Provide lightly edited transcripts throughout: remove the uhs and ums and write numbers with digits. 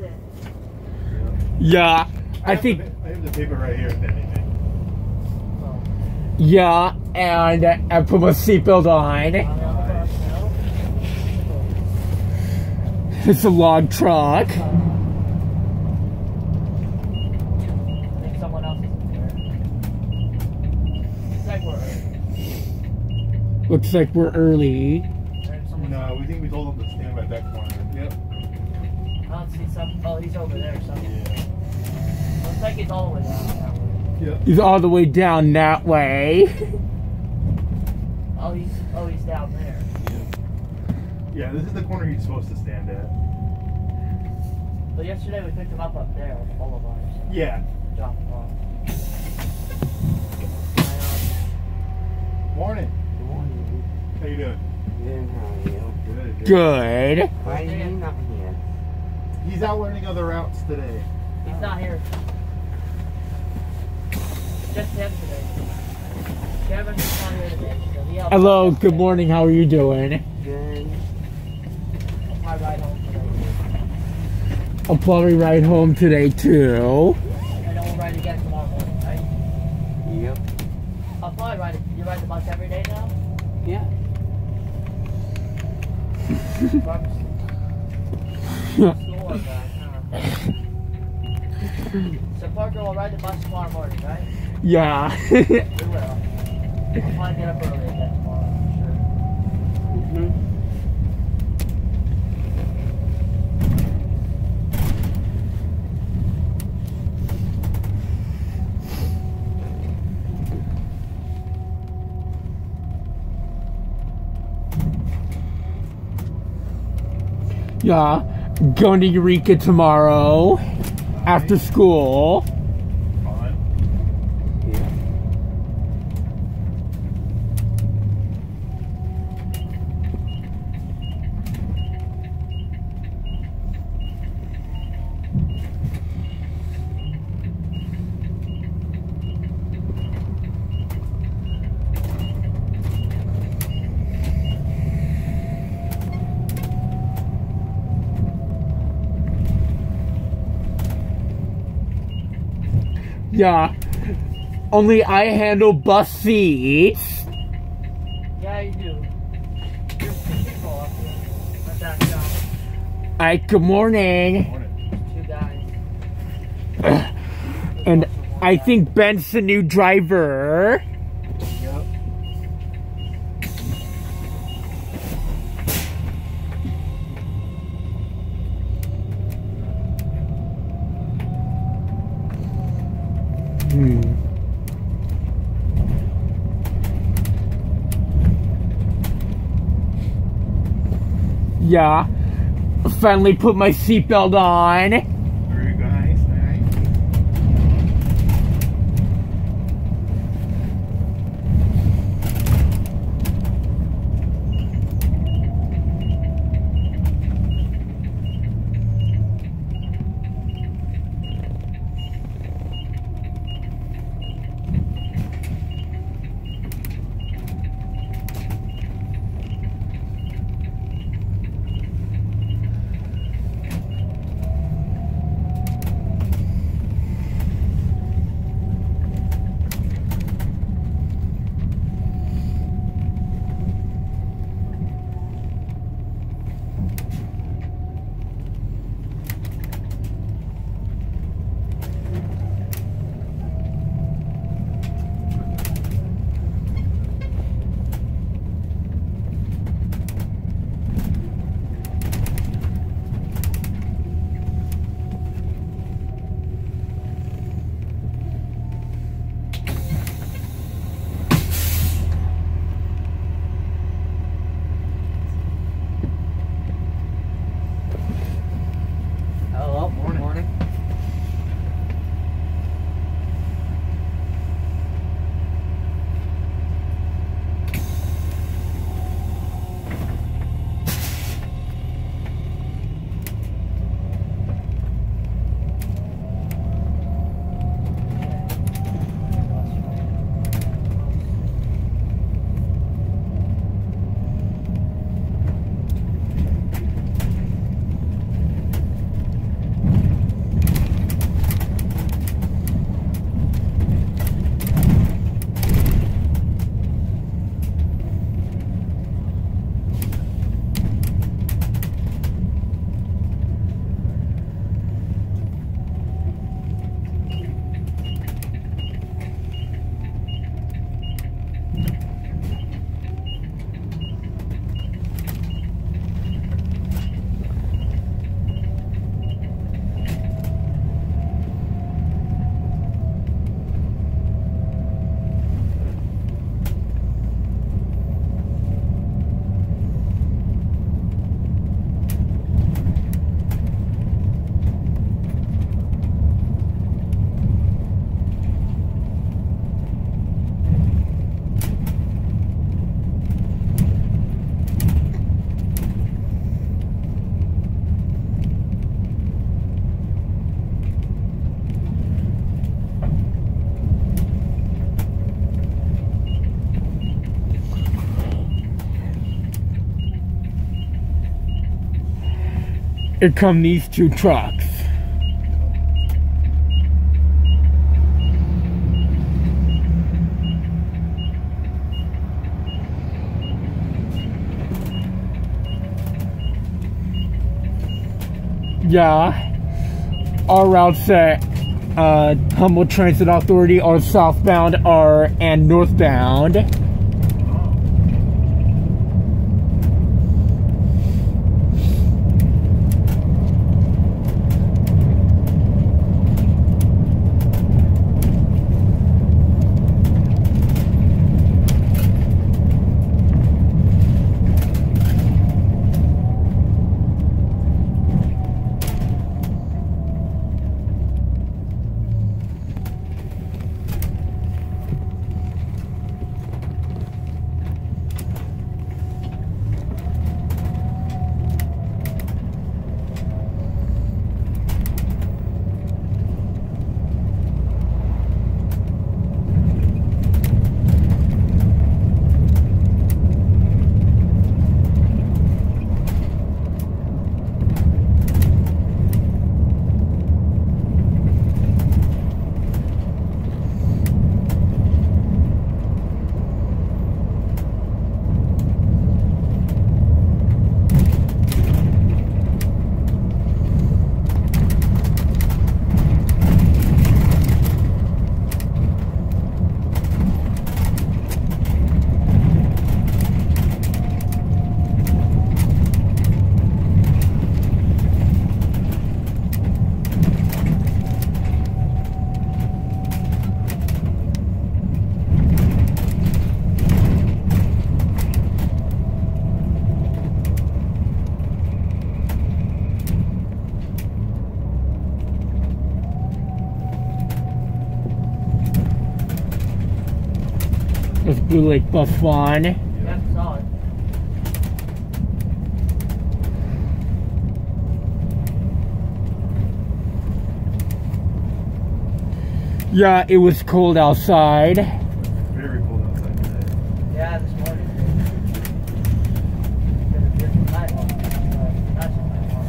it. Yeah, I think. I have the paper right here, if anything. Oh. Yeah, and I put my seatbelt on. It's a log truck. I think someone else is in there. Looks like we're early. Looks like we're early. No, we think we told him to stand by that corner. Yep. I don't see some. Oh, he's over there. So. Yeah. Looks like he's all the way down that way. Yep. He's all the way down that way. Oh, he's down there. Yeah, this is the corner he's supposed to stand at. But yesterday we picked him up there on the boulevard. So Yeah. dropped him off. Morning. Good morning. How you doing? Good, how are you? Good. Good. Why are you not here? He's out learning other routes today. He's not here. Just him today. Kevin's not here today. So he helped Hello, us good today. morning, how are you doing? Good. I'll probably ride home today. I'll probably ride home today too. And then we'll ride again tomorrow morning, right? Yep. I'll probably ride it. You ride the bus every day now? Yeah. School or back, huh? So Parker will ride the bus tomorrow morning, right? Yeah. We will. I'll probably get up early again tomorrow, for sure. Mm-hmm. Yeah. Going to Eureka tomorrow after school. Fine. Yeah. Yeah. Only I handle bus seats. Yeah, you do. There's two people up here at that job. Alright, good morning. Morning. Two guys. And I think Ben's the new driver. Yep. Yeah. Finally put my seatbelt on. Very nice. Nice. Here come these two trucks. Yeah, our routes at Humboldt Transit Authority are southbound and northbound. There's Blue Lake Bus 1. Yep, saw it. Yeah, it was cold outside. Very cold outside today. Yeah, this morning. Been a different night long, not so night long.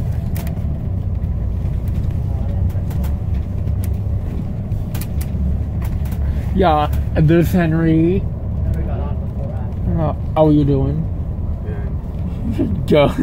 Yeah, and there's Henry. Then we got on before that. How are you doing? Go.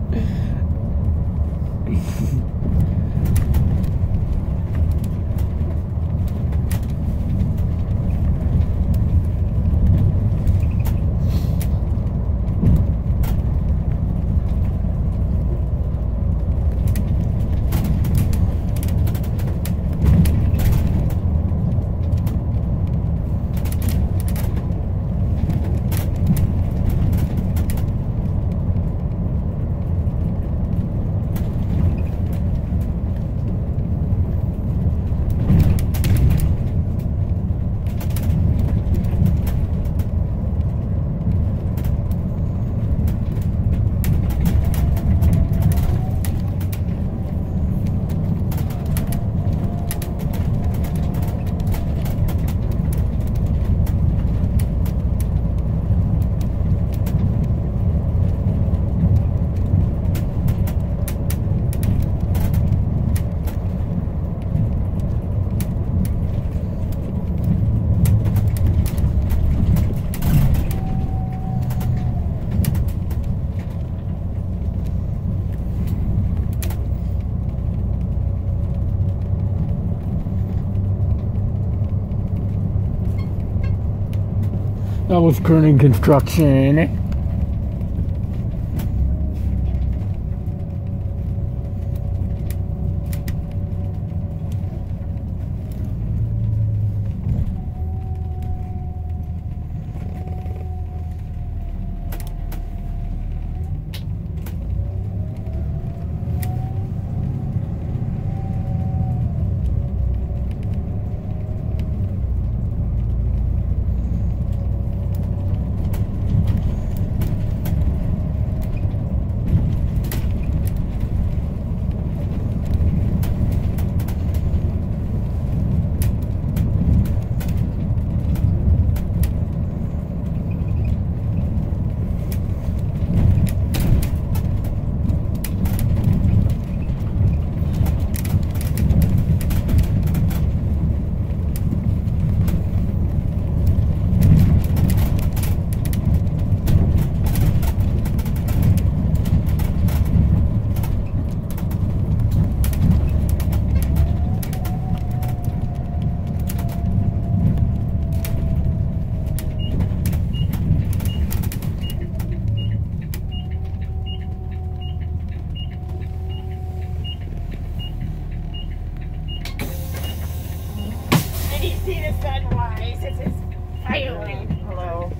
That was Kerning Construction. Can you see the sunrise? It's just failing. Hello.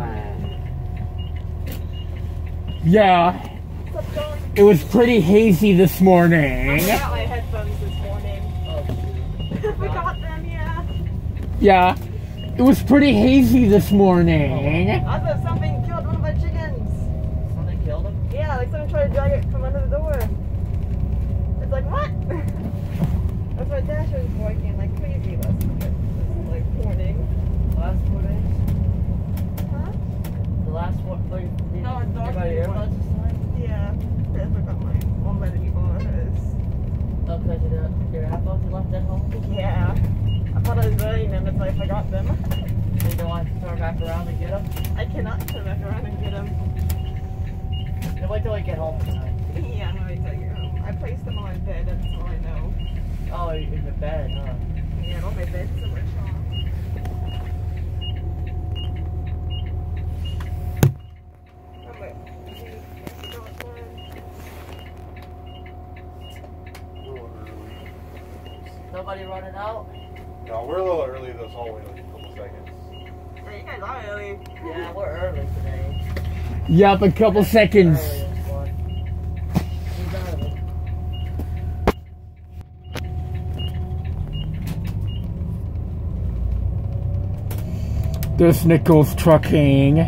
Yeah, What's going? it was pretty hazy this morning. I forgot my headphones this morning. Oh, I forgot them, yeah. Yeah, it was pretty hazy this morning. I thought something killed one of my chickens. something killed him? Yeah, like someone tried to drag it from under the door. It's like, what? That's why Dasher was working like crazy last night. This like morning. The last 4 days? Huh? The last one? Like, No, it's dark. Everybody earbuds this time? Yeah. I forgot my one by the people on hers. Oh, because your headphones you left at home? Yeah. I thought I was wearing them, that's why I forgot them. So you don't want to turn back around and get them? I cannot turn back around and get them. Then wait till I get home tonight. Yeah, I'm gonna tell you. I placed them on my bed, that's all I know. Oh, in the bed, huh? Yeah, on my bed, so much wrong. Nobody running out? No, we're a little early this hallway, like a couple seconds. You guys are early. Yeah, we're early today. Yup, a couple seconds. Earliest one. Who's early? There's Nichols Trucking.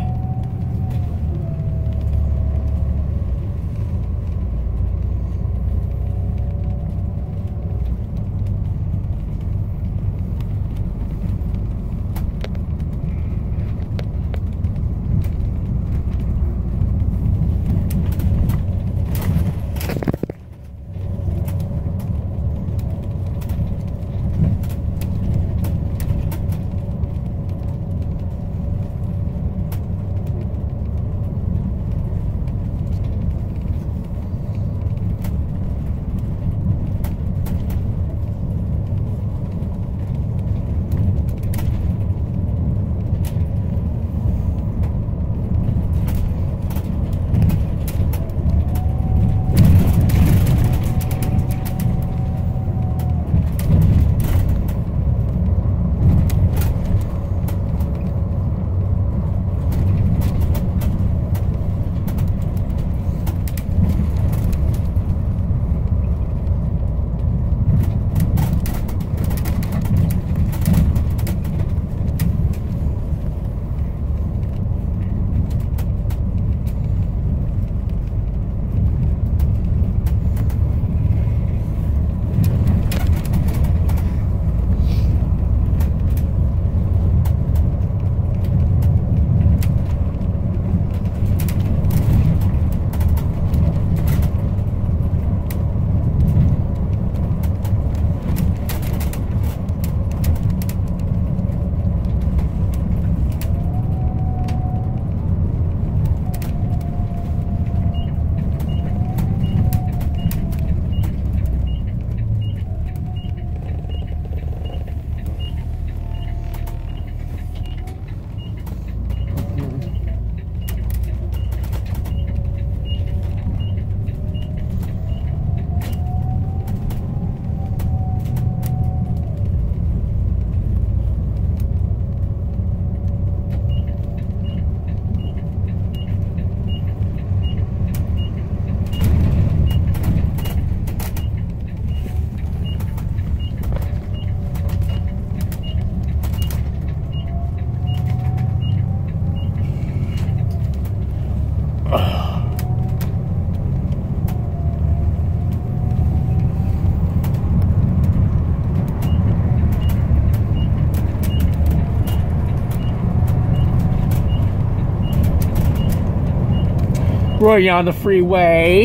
Roy on the freeway.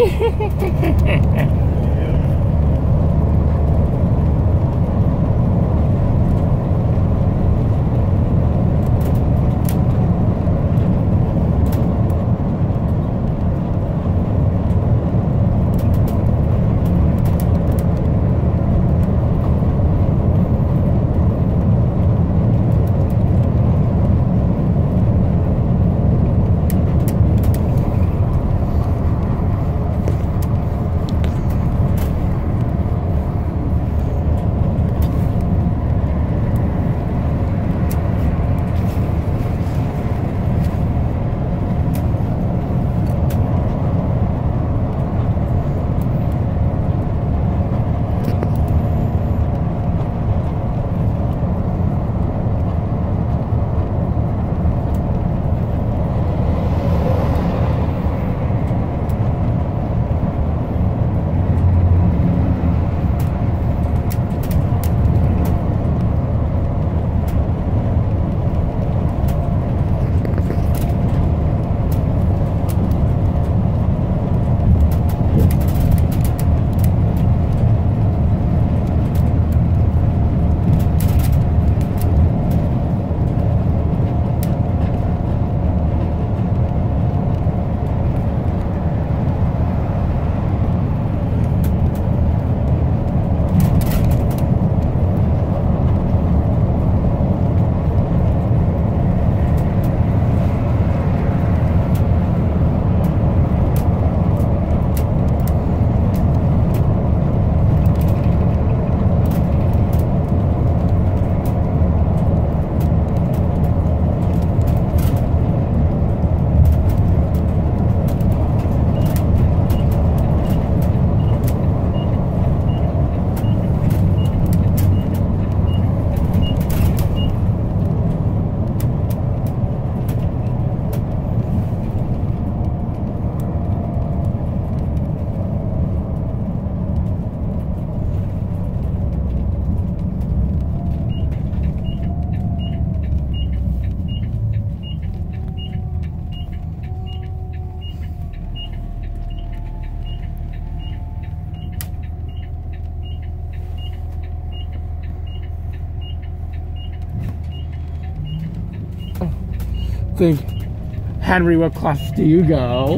think, Henry, what class do you go?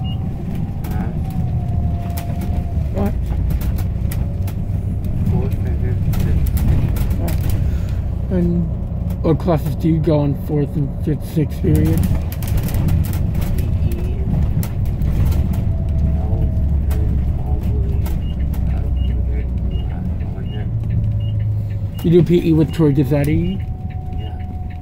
What? Fourth and fifth. And what classes do you go in 4th and 5th, 6th period? You do PE with Troy Gazzetti? Yeah.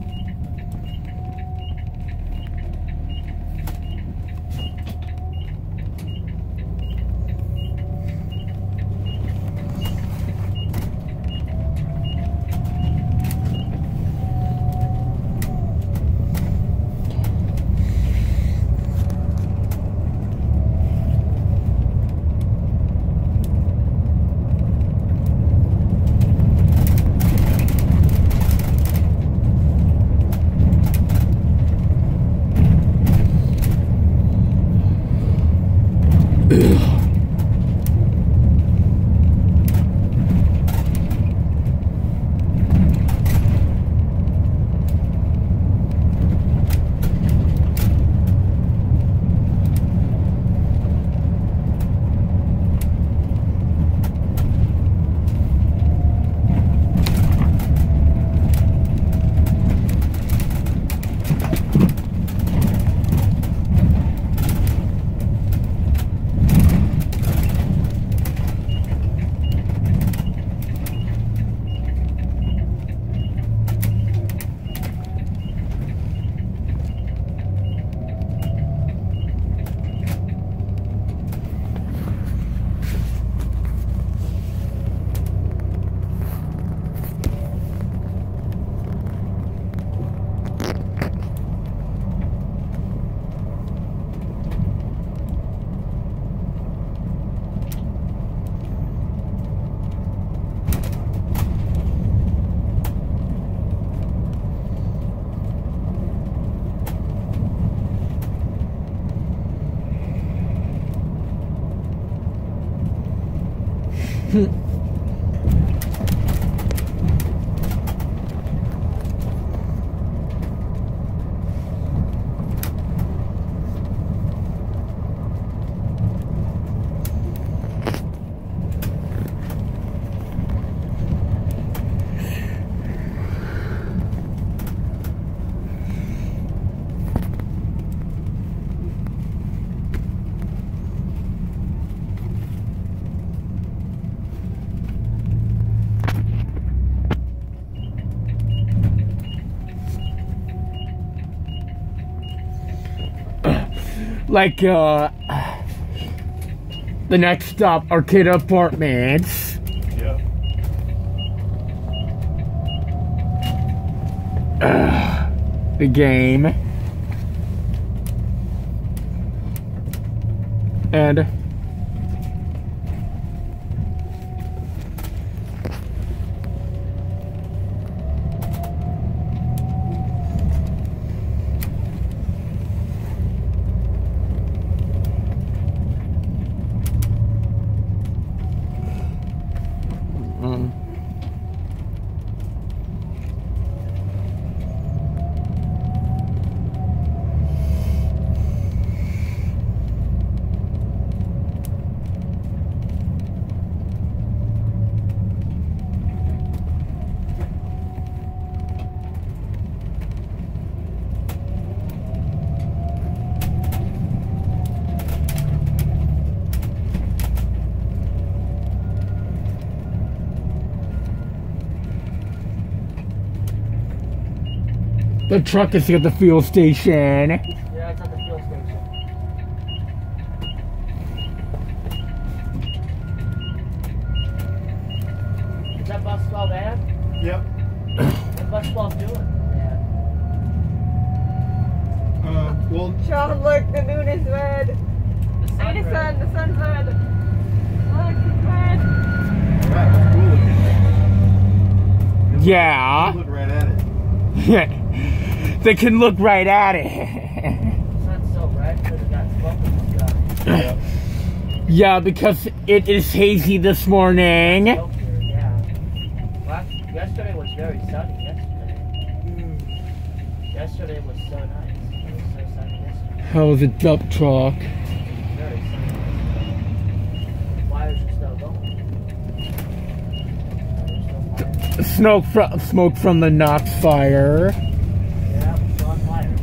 Like, the next stop, Arcata Apartments. Yeah. The game. And the truck is at the fuel station. Yeah, it's at the fuel station. Is that bus 12 there? Yep. What's bus 12 doing? Well, Sean, look, the moon is red. The I mean, red. the sun's red. Look, it's red. right, it's cool looking. Yeah. Look right at it. They can look right at it. It's not so red because it got smoke in the sky. Yep. Yeah, because it is hazy this morning. Smoke here, yeah. Yesterday was very sunny. Yesterday was so nice. How's a dump truck? Very sunny. Wires are still going. There's still fires. Smoke from the Knox fire. Yeah, we're still on fires.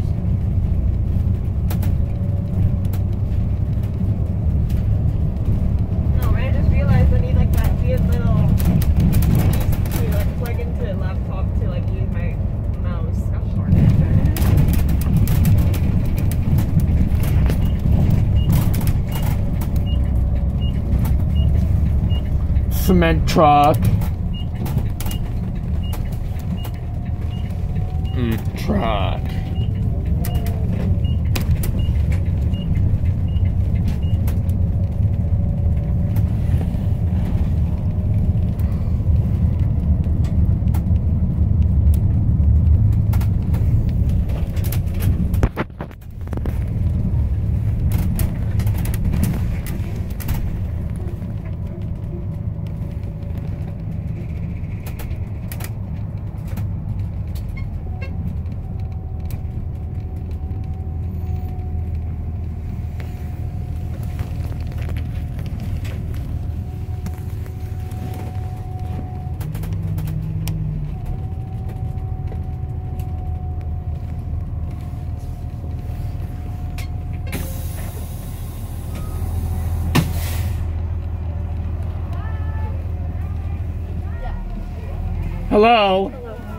No, right? I just realized I need like that weird little piece to like plug into a laptop to like use my mouse. Gosh darn it. Cement truck. Truck. Hello.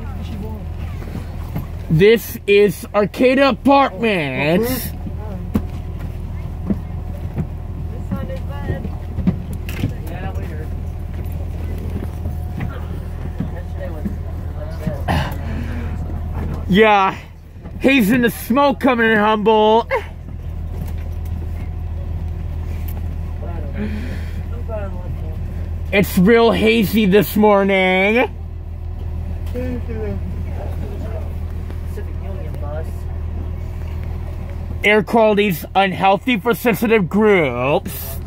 This is Arcata Apartments. This one is bad. Yeah, we heard. Yesterday was Yeah, haze and the smoke coming in Humboldt. I'm glad I'm looking. It's real hazy this morning. Pacific Union bus. Air quality's unhealthy for sensitive groups.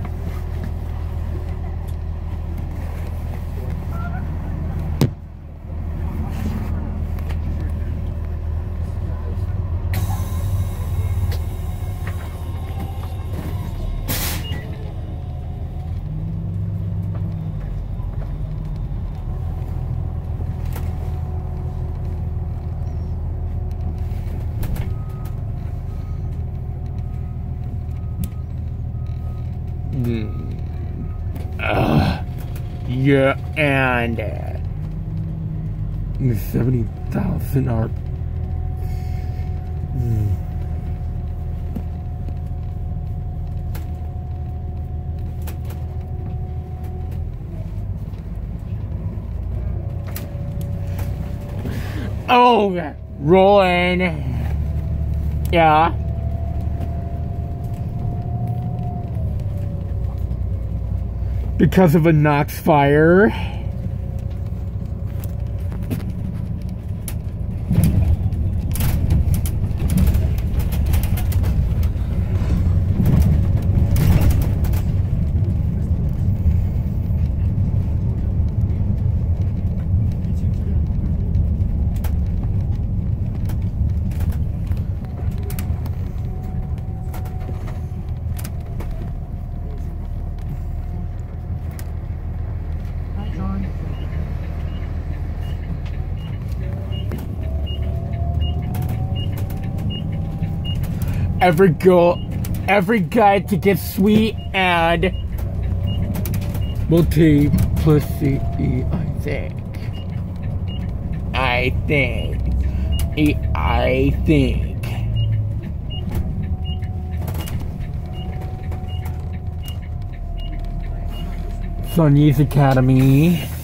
Yeah, and 70,000 are. Oh, rolling. Yeah. Because of a Knox fire. Every guy to get sweet and multiplicity, I think. Sonny's Academy.